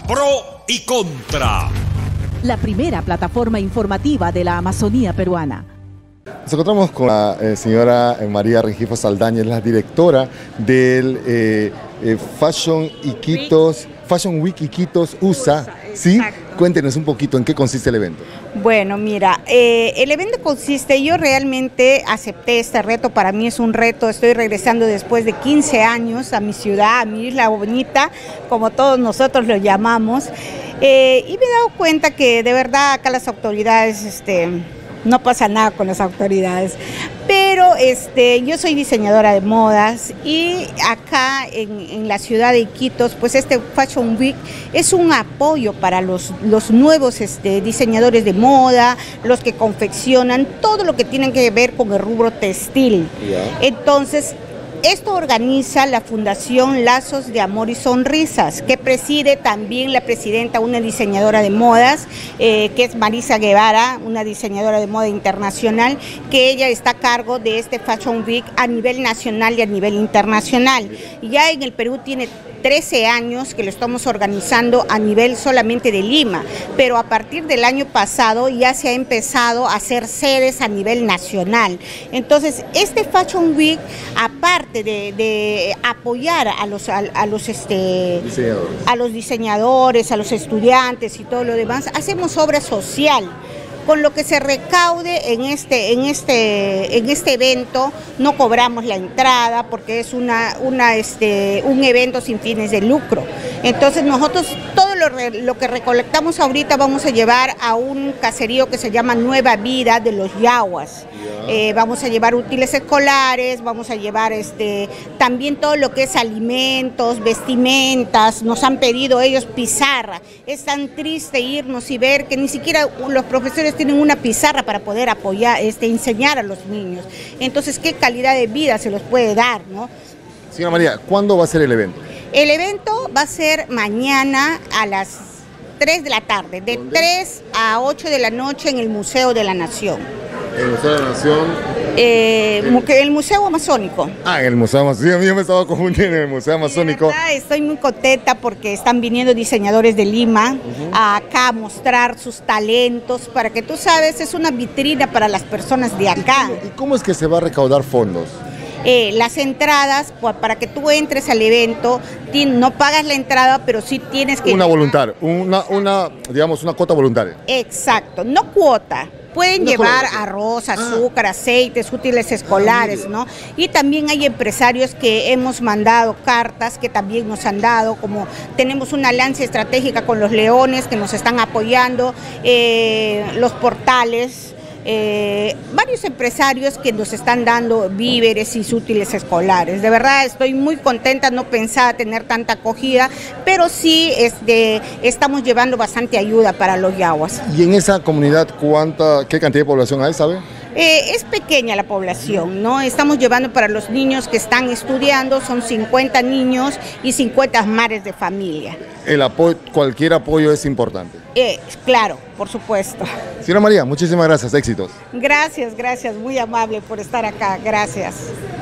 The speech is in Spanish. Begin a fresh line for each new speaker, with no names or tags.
Pro y Contra.
La primera plataforma informativa de la Amazonía peruana.
Nos encontramos con la señora María Rengifo Saldaña, es la directora del Fashion Week Iquitos USA. ¿Sí?
Exacto.
Cuéntenos un poquito en qué consiste el evento.
Bueno, mira, el evento consiste, yo realmente acepté este reto, para mí es un reto, estoy regresando después de 15 años a mi ciudad, a mi isla bonita, como todos nosotros lo llamamos, y me he dado cuenta que de verdad acá las autoridades, no pasa nada con las autoridades, pero yo soy diseñadora de modas y acá en la ciudad de Iquitos, pues este Fashion Week es un apoyo para los nuevos diseñadores de moda, los que confeccionan, todo lo que tiene que ver con el rubro textil. Entonces, esto organiza la Fundación Lazos de Amor y Sonrisas, que preside también la presidenta, una diseñadora de modas, que es Marisa Guevara, una diseñadora de moda internacional, que ella está a cargo de este Fashion Week a nivel nacional y a nivel internacional. Ya en el Perú tiene 13 años que lo estamos organizando a nivel solamente de Lima, pero a partir del año pasado ya se ha empezado a hacer sedes a nivel nacional. Entonces, este Fashion Week, aparte de apoyar a los diseñadores, a los estudiantes y todo lo demás, hacemos obra social. Con lo que se recaude en este evento no cobramos la entrada porque es un evento sin fines de lucro. Entonces nosotros todo lo que recolectamos ahorita vamos a llevar a un caserío que se llama Nueva Vida de los Yaguas. Vamos a llevar útiles escolares, vamos a llevar también todo lo que es alimentos, vestimentas, nos han pedido ellos pizarra. Es tan triste irnos y ver que ni siquiera los profesores tienen una pizarra para poder apoyar, enseñar a los niños. Entonces, ¿qué calidad de vida se los puede dar, no?
Señora María, ¿cuándo va a ser el evento?
El evento va a ser mañana a las 3 de la tarde, de 3 a 8 de la noche en el Museo de la Nación.
¿El Museo de la Nación?
El Museo Amazónico.
Ah, en el Museo Amazónico. Yo me estaba confundiendo en el Museo Amazónico.
De verdad, estoy muy contenta porque están viniendo diseñadores de Lima acá a mostrar sus talentos, para que tú sabes, es una vitrina para las personas de acá.
¿Y cómo es que se va a recaudar fondos?
Las entradas, pues, para que tú entres al evento, no pagas la entrada, pero sí tienes que...
Una cuota voluntaria.
Exacto, no cuota. Pueden llevar arroz, azúcar, aceites, útiles escolares, ¿no? Y también hay empresarios que hemos mandado cartas que también nos han dado, como tenemos una alianza estratégica con los Leones que nos están apoyando, los portales, varios empresarios que nos están dando víveres y útiles escolares. De verdad estoy muy contenta, no pensaba tener tanta acogida, pero sí estamos llevando bastante ayuda para los yaguas.
¿Y en esa comunidad qué cantidad de población hay, sabe?
Es pequeña la población, ¿no? Estamos llevando para los niños que están estudiando, son 50 niños y 50 madres de familia.
Cualquier apoyo es importante.
Claro, por supuesto.
Señora María, muchísimas gracias, éxitos.
Gracias, muy amable por estar acá, gracias.